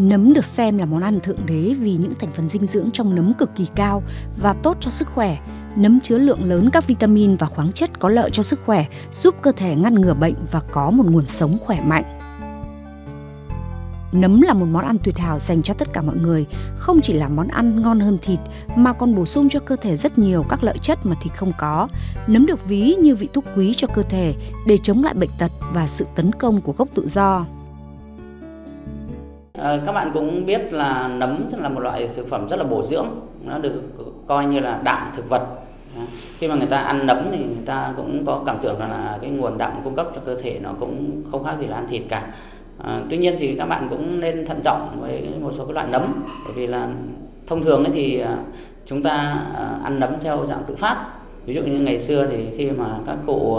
Nấm được xem là món ăn thượng đế vì những thành phần dinh dưỡng trong nấm cực kỳ cao và tốt cho sức khỏe. Nấm chứa lượng lớn các vitamin và khoáng chất có lợi cho sức khỏe, giúp cơ thể ngăn ngừa bệnh và có một nguồn sống khỏe mạnh. Nấm là một món ăn tuyệt hảo dành cho tất cả mọi người, không chỉ là món ăn ngon hơn thịt mà còn bổ sung cho cơ thể rất nhiều các lợi chất mà thịt không có. Nấm được ví như vị thuốc quý cho cơ thể để chống lại bệnh tật và sự tấn công của gốc tự do. Các bạn cũng biết là nấm là một loại thực phẩm rất là bổ dưỡng, nó được coi như là đạm thực vật. Khi mà người ta ăn nấm thì người ta cũng có cảm tưởng là cái nguồn đạm cung cấp cho cơ thể nó cũng không khác gì là ăn thịt cả. Tuy nhiên thì các bạn cũng nên thận trọng với một số cái loại nấm, bởi vì là thông thường thì chúng ta ăn nấm theo dạng tự phát. Ví dụ như ngày xưa thì khi mà các cụ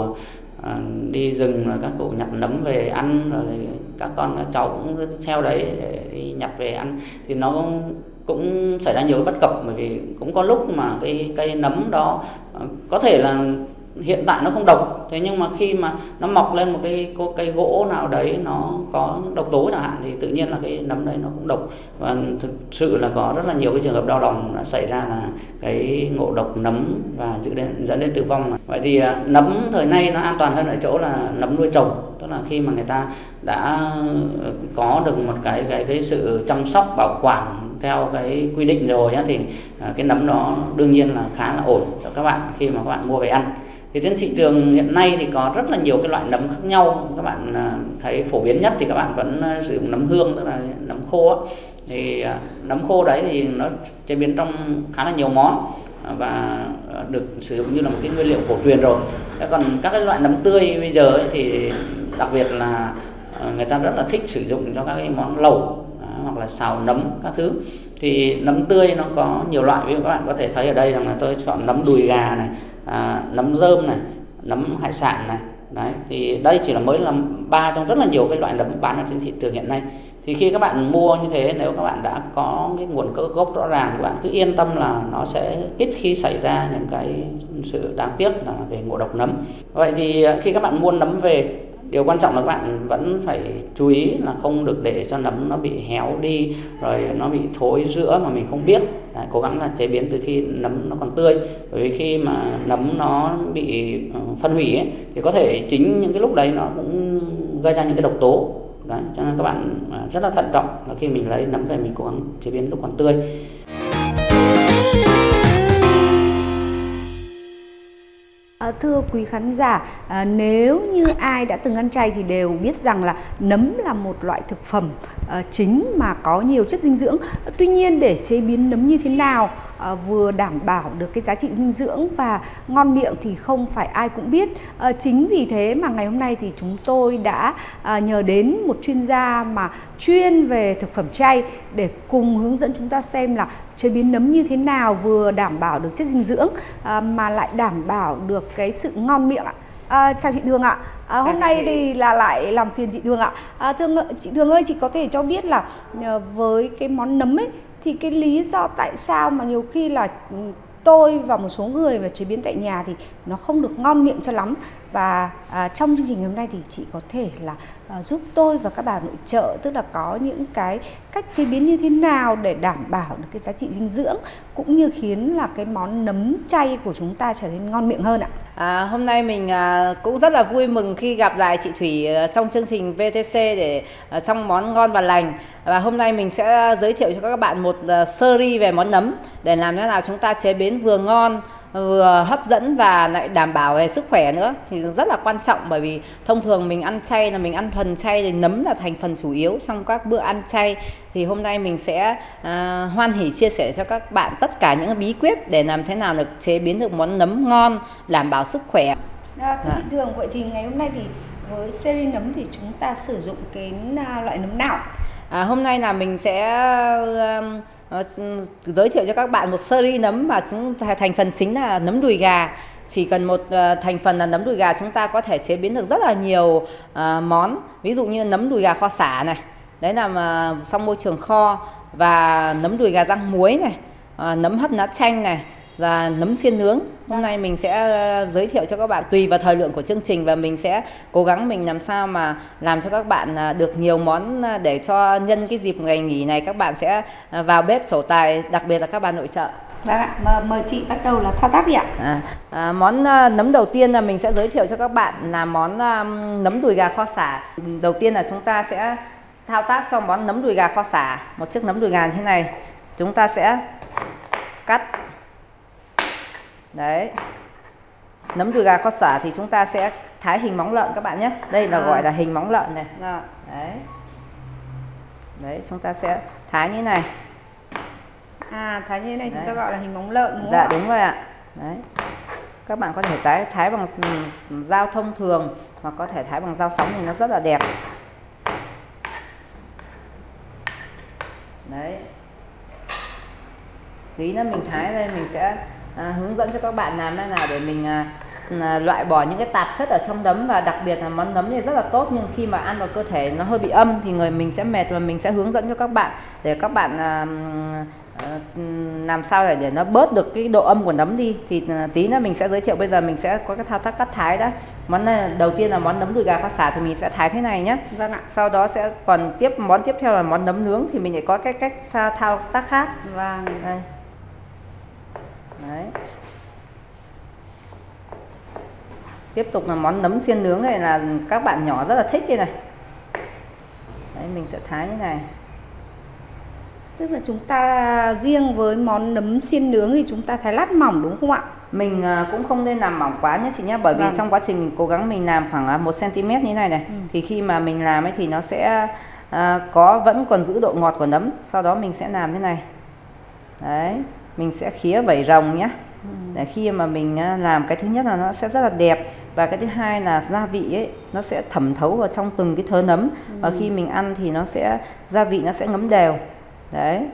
đi rừng rồi các cụ nhặt nấm về ăn, rồi các con các cháu cũng theo đấy để đi nhặt về ăn, thì nó cũng xảy ra nhiều bất cập, bởi vì cũng có lúc mà cái cây nấm đó có thể là hiện tại nó không độc, thế nhưng mà khi mà nó mọc lên một cái cây gỗ nào đấy nó có độc tố chẳng hạn, thì tự nhiên là cái nấm đấy nó cũng độc. Và thực sự là có rất là nhiều cái trường hợp đau lòng đã xảy ra là cái ngộ độc nấm và dẫn đến tử vong. Vậy thì nấm thời nay nó an toàn hơn ở chỗ là nấm nuôi trồng, tức là khi mà người ta đã có được một cái sự chăm sóc bảo quản theo cái quy định rồi nhá, thì cái nấm đó đương nhiên là khá là ổn cho các bạn khi mà các bạn mua về ăn. Thì trên thị trường hiện nay thì có rất là nhiều cái loại nấm khác nhau. Các bạn thấy phổ biến nhất thì các bạn vẫn sử dụng nấm hương, tức là nấm khô á. Thì nấm khô đấy thì nó chế biến trong khá là nhiều món và được sử dụng như là một cái nguyên liệu cổ truyền rồi. Còn các cái loại nấm tươi bây giờ ấy, thì đặc biệt là người ta rất là thích sử dụng cho các cái món lẩu hoặc là xào nấm các thứ. Thì nấm tươi nó có nhiều loại, ví dụ các bạn có thể thấy ở đây rằng là tôi chọn nấm đùi gà này, nấm rơm này, nấm hải sản này. Đấy, thì đây chỉ là mới là 3 trong rất là nhiều cái loại nấm bán ở trên thị trường hiện nay. Thì khi các bạn mua như thế, nếu các bạn đã có cái nguồn gốc rõ ràng thì các bạn cứ yên tâm là nó sẽ ít khi xảy ra những cái sự đáng tiếc là về ngộ độc nấm. Vậy thì khi các bạn mua nấm về, điều quan trọng là các bạn vẫn phải chú ý là không được để cho nấm nó bị héo đi, rồi nó bị thối rữa mà mình không biết. Đấy, cố gắng là chế biến từ khi nấm nó còn tươi, bởi vì khi mà nấm nó bị phân hủy ấy, thì có thể chính những cái lúc đấy nó cũng gây ra những cái độc tố. Đấy, cho nên các bạn rất là thận trọng là khi mình lấy nấm về mình cố gắng chế biến lúc còn tươi. Thưa quý khán giả, nếu như ai đã từng ăn chay thì đều biết rằng là nấm là một loại thực phẩm chính mà có nhiều chất dinh dưỡng. Tuy nhiên để chế biến nấm như thế nào vừa đảm bảo được cái giá trị dinh dưỡng và ngon miệng thì không phải ai cũng biết. Chính vì thế mà ngày hôm nay thì chúng tôi đã nhờ đến một chuyên gia mà chuyên về thực phẩm chay để cùng hướng dẫn chúng ta xem là chế biến nấm như thế nào vừa đảm bảo được chất dinh dưỡng mà lại đảm bảo được cái sự ngon miệng ạ. Chào chị Thương ạ. Hôm nay thì là lại làm phiền chị Thương ạ. Chị Thương ơi, chị có thể cho biết là với cái món nấm ấy thì cái lý do tại sao mà nhiều khi là tôi và một số người mà chế biến tại nhà thì nó không được ngon miệng cho lắm, và trong chương trình ngày hôm nay thì chị có thể là giúp tôi và các bà nội trợ, tức là có những cái cách chế biến như thế nào để đảm bảo được cái giá trị dinh dưỡng cũng như khiến là cái món nấm chay của chúng ta trở nên ngon miệng hơn ạ. Hôm nay mình cũng rất là vui mừng khi gặp lại chị Thủy trong chương trình VTC để trong món ngon và lành. Và hôm nay mình sẽ giới thiệu cho các bạn một series về món nấm để làm thế nào chúng ta chế biến vừa ngon, vừa hấp dẫn và lại đảm bảo về sức khỏe nữa, thì rất là quan trọng. Bởi vì thông thường mình ăn chay là mình ăn thuần chay, thì nấm là thành phần chủ yếu trong các bữa ăn chay. Thì hôm nay mình sẽ hoan hỉ chia sẻ cho các bạn tất cả những bí quyết để làm thế nào được chế biến được món nấm ngon, đảm bảo sức khỏe. Thưa chị Thường, vậy thì ngày hôm nay thì với series nấm thì chúng ta sử dụng cái loại nấm nào? Hôm nay là mình sẽ giới thiệu cho các bạn một series nấm mà thành phần chính là nấm đùi gà. Chỉ cần một thành phần là nấm đùi gà, chúng ta có thể chế biến được rất là nhiều món. Ví dụ như nấm đùi gà kho sả này, đấy là trong môi trường kho, và nấm đùi gà rang muối này, nấm hấp lá chanh này, là nấm xiên nướng. Hôm nay mình sẽ giới thiệu cho các bạn tùy vào thời lượng của chương trình, và mình sẽ cố gắng mình làm sao mà làm cho các bạn được nhiều món, để cho nhân cái dịp ngày nghỉ này các bạn sẽ vào bếp trổ tài, đặc biệt là các bạn nội trợ. Vâng ạ, mời chị bắt đầu là thao tác đi ạ. Món nấm đầu tiên là mình sẽ giới thiệu cho các bạn là món nấm đùi gà kho sả. Đầu tiên là chúng ta sẽ thao tác cho món nấm đùi gà kho sả. Một chiếc nấm đùi gà như thế này chúng ta sẽ cắt. Đấy, nấm đùi gà kho sả thì chúng ta sẽ thái hình móng lợn các bạn nhé. Đây là gọi là hình móng lợn này. Đấy, đấy chúng ta sẽ thái như thế này. Thái như thế này chúng ta gọi là hình móng lợn đúng không? Dạ đúng rồi ạ. Đấy, các bạn có thể thái bằng dao thông thường, hoặc có thể thái bằng dao sóng thì nó rất là đẹp. Đấy, tí nữa mình thái đây mình sẽ hướng dẫn cho các bạn làm thế nào để mình loại bỏ những cái tạp chất ở trong nấm. Và đặc biệt là món nấm này rất là tốt, nhưng khi mà ăn vào cơ thể nó hơi bị âm thì người mình sẽ mệt, và mình sẽ hướng dẫn cho các bạn để các bạn làm sao để nó bớt được cái độ âm của nấm đi. Thì tí nữa mình sẽ giới thiệu. Bây giờ mình sẽ có cái thao tác cắt thái đã. Món này, đầu tiên là món nấm đùi gà kho sả thì mình sẽ thái thế này nhé. Vâng ạ. Sau đó sẽ còn món tiếp theo là món nấm nướng, thì mình lại có cái cách thao tác khác. Vâng. Đây. Đấy. Tiếp tục là món nấm xiên nướng này, là các bạn nhỏ rất là thích đây này. Đấy, mình sẽ thái như này. Tức là chúng ta riêng với món nấm xiên nướng thì chúng ta thái lát mỏng đúng không ạ? Mình cũng không nên làm mỏng quá nhé chị nhé, bởi vì trong quá trình mình cố gắng mình làm khoảng 1 cm như thế này này, thì khi mà mình làm ấy thì nó sẽ vẫn còn giữ độ ngọt của nấm. Sau đó mình sẽ làm thế này. Đấy, mình sẽ khía vảy rồng nhé. Để khi mà mình làm, cái thứ nhất là nó sẽ rất là đẹp, và cái thứ hai là gia vị ấy nó sẽ thẩm thấu vào trong từng cái thớ nấm, và khi mình ăn thì nó sẽ gia vị nó sẽ ngấm đều. Đấy.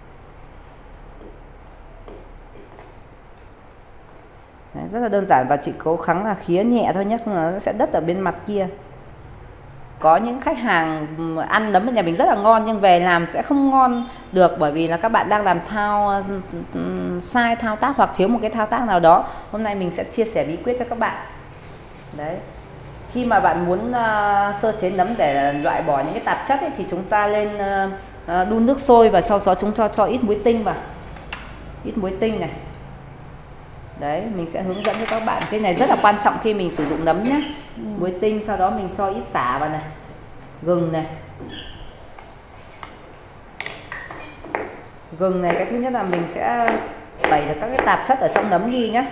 Đấy, rất là đơn giản, và chị cố gắng là khía nhẹ thôi nhé, không là nó sẽ đứt ở bên mặt kia. Có những khách hàng ăn nấm ở nhà mình rất là ngon, nhưng về làm sẽ không ngon được, bởi vì là các bạn đang làm sai thao tác hoặc thiếu một cái thao tác nào đó. Hôm nay mình sẽ chia sẻ bí quyết cho các bạn. Đấy, khi mà bạn muốn sơ chế nấm để loại bỏ những cái tạp chất ấy, thì chúng ta lên đun nước sôi, và sau đó chúng ta cho ít muối tinh vào. Ít muối tinh này. Đấy, mình sẽ hướng dẫn cho các bạn. Cái này rất là quan trọng khi mình sử dụng nấm nhé. Muối tinh, sau đó mình cho ít sả vào này, gừng này. Gừng này, cái thứ nhất là mình sẽ tẩy được các cái tạp chất ở trong nấm đi nhé.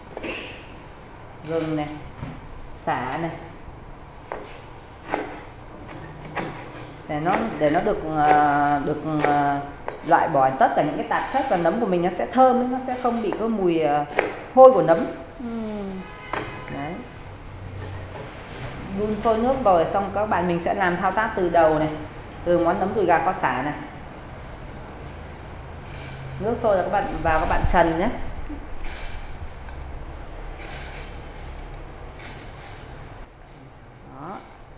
Gừng này, sả này, để nó được loại bỏ tất cả những cái tạp chất, và nấm của mình nó sẽ thơm ấy, nó sẽ không bị có mùi hôi của nấm. Đấy. Đun sôi nước rồi xong các bạn mình sẽ làm thao tác từ đầu này, từ món nấm đùi gà kho sả này. Nước sôi là các bạn vào, các bạn trần nhé. Đó.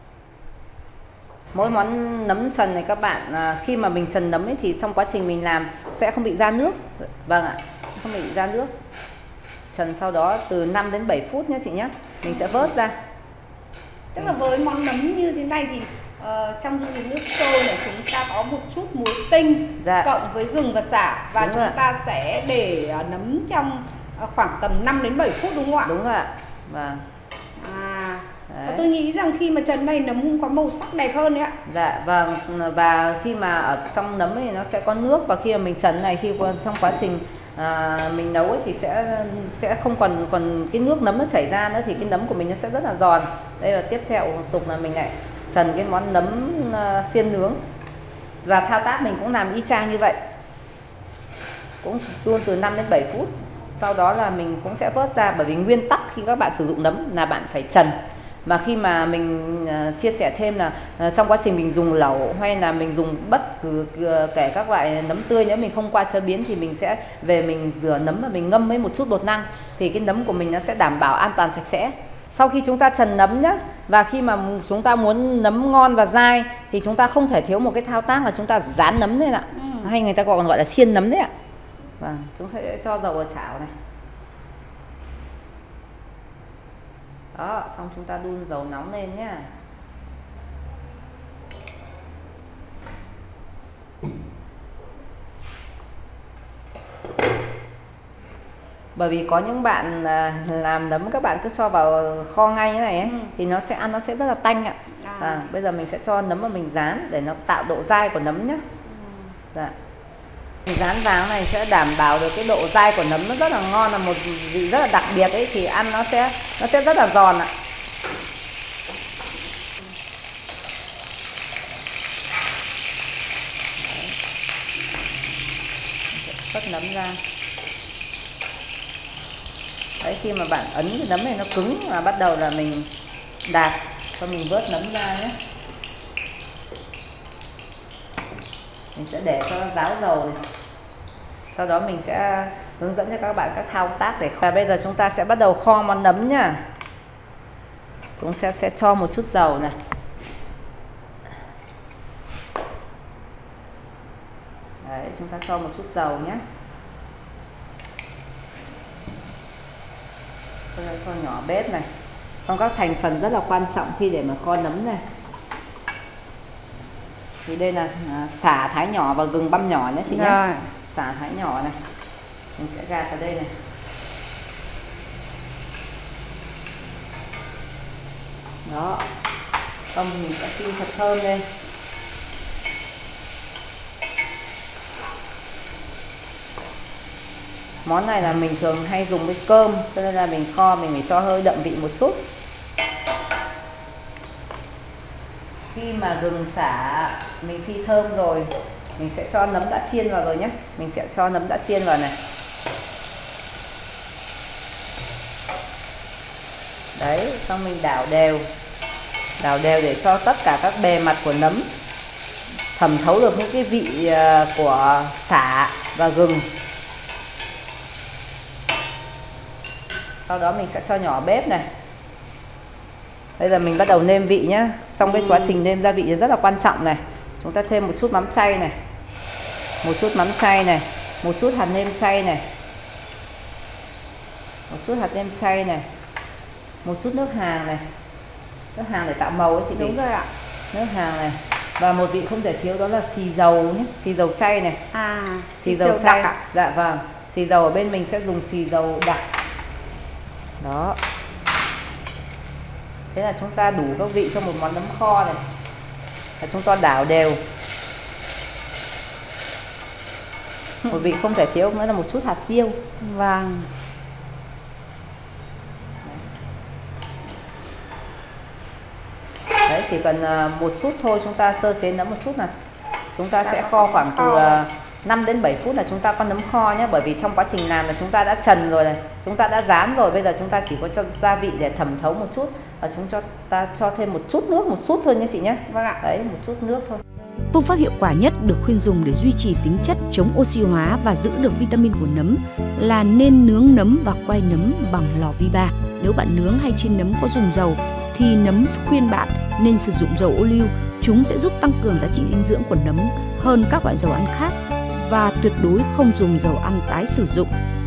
Mỗi món nấm trần này các bạn, khi mà mình trần nấm ấy thì trong quá trình mình làm sẽ không bị ra nước. Vâng ạ, không bị ra nước. Trần sau đó từ 5 đến 7 phút nhé chị nhé. Mình sẽ vớt ra. Tức là với món nấm như thế này thì trong dung dịch nước sôi này chúng ta có một chút muối tinh cộng với gừng và sả, và chúng ta sẽ để nấm trong khoảng tầm 5 đến 7 phút đúng không ạ? Đúng rồi ạ. Vâng. Và tôi nghĩ rằng khi mà trần này nấm cũng có màu sắc đẹp hơn đấy ạ. Dạ vâng, và khi mà ở trong nấm thì nó sẽ có nước, và khi mà mình trần này, khi trong quá trình mình nấu ấy, thì sẽ không còn cái nước nấm nó chảy ra nữa, thì cái nấm của mình nó sẽ rất là giòn. Đây là tiếp theo tục là mình lại trần cái món nấm xiên nướng, và thao tác mình cũng làm y chang như vậy, cũng luôn từ 5 đến 7 phút. Sau đó là mình cũng sẽ vớt ra, bởi vì nguyên tắc khi các bạn sử dụng nấm là bạn phải trần. Mà khi mà mình chia sẻ thêm là trong quá trình mình dùng lẩu hay là mình dùng bất cứ kể các loại nấm tươi, nếu mình không qua chế biến thì mình sẽ về mình rửa nấm và mình ngâm với một chút bột năng, thì cái nấm của mình nó sẽ đảm bảo an toàn sạch sẽ. Sau khi chúng ta trần nấm nhá, và khi mà chúng ta muốn nấm ngon và dai thì chúng ta không thể thiếu một cái thao tác là chúng ta rán nấm lên ạ. Hay người ta còn gọi là chiên nấm đấy ạ. Và chúng ta sẽ cho dầu vào chảo này. Đó, xong chúng ta đun dầu nóng lên nhá. Bởi vì có những bạn làm nấm các bạn cứ cho vào kho ngay như này ấy, thì nó sẽ ăn nó sẽ rất là tanh ạ. Bây giờ mình sẽ cho nấm vào mình rán để nó tạo độ dai của nấm nhé. Dạ. Mình rán vào này sẽ đảm bảo được cái độ dai của nấm, nó rất là ngon, là một vị rất là đặc biệt ấy, thì ăn nó sẽ rất là giòn ạ. Vớt nấm ra. Đấy, khi mà bạn ấn cái nấm này nó cứng là bắt đầu là mình đạp cho mình vớt nấm ra nhé. Mình sẽ để cho nó ráo dầu này. Sau đó mình sẽ hướng dẫn cho các bạn các thao tác để kho. Bây giờ chúng ta sẽ bắt đầu kho món nấm nhá. Chúng sẽ cho một chút dầu này. Đấy, chúng ta cho một chút dầu nhé. Cho nhỏ bếp này. Còn các thành phần rất là quan trọng khi để mà kho nấm này. Thì đây là sả thái nhỏ và gừng băm nhỏ nhé chị nhé. Sả thái nhỏ này. Mình sẽ gạt vào đây này. Đó. Xong mình sẽ phin thật thơm lên. Món này là mình thường hay dùng với cơm, cho nên là mình kho mình phải cho hơi đậm vị một chút. Khi mà gừng sả mình phi thơm rồi, mình sẽ cho nấm đã chiên vào rồi nhé. Mình sẽ cho nấm đã chiên vào này. Đấy, xong mình đảo đều. Đảo đều để cho tất cả các bề mặt của nấm thẩm thấu được những cái vị của sả và gừng. Sau đó mình sẽ cho nhỏ bếp này. Bây giờ mình bắt đầu nêm vị nhé. Trong cái quá trình nêm gia vị rất là quan trọng này. Chúng ta thêm một chút mắm chay này. Một chút mắm chay này. Một chút hạt nêm chay này. Một chút hạt nêm chay này. Một chút nước hàng này. Nước hàng để tạo màu ấy chị. Đúng rồi ạ. Nước hàng này. Và một vị không thể thiếu đó là xì dầu nhé. Xì dầu chay này. Xì dầu chay ạ. Dạ vâng. Xì dầu ở bên mình sẽ dùng xì dầu đặc. Đó. Thế là chúng ta đủ các vị cho một món nấm kho này. Và chúng ta đảo đều. Một vị không thể thiếu nữa là một chút hạt tiêu. Vâng. Đấy, chỉ cần một chút thôi, chúng ta sơ chế nấm một chút là chúng ta sẽ kho khoảng từ 5 đến 7 phút là chúng ta có nấm kho nhé. Bởi vì trong quá trình làm là chúng ta đã trần rồi này, chúng ta đã rán rồi, bây giờ chúng ta chỉ có cho gia vị để thẩm thấu một chút. Và chúng ta cho thêm một chút nước, một chút thôi nhé chị nhé. Vâng ạ. Đấy, một chút nước thôi. Phương pháp hiệu quả nhất được khuyên dùng để duy trì tính chất chống oxy hóa và giữ được vitamin của nấm là nên nướng nấm và quay nấm bằng lò vi ba. Nếu bạn nướng hay chiên nấm có dùng dầu thì nấm khuyên bạn nên sử dụng dầu ô liu. Chúng sẽ giúp tăng cường giá trị dinh dưỡng của nấm hơn các loại dầu ăn khác, và tuyệt đối không dùng dầu ăn tái sử dụng.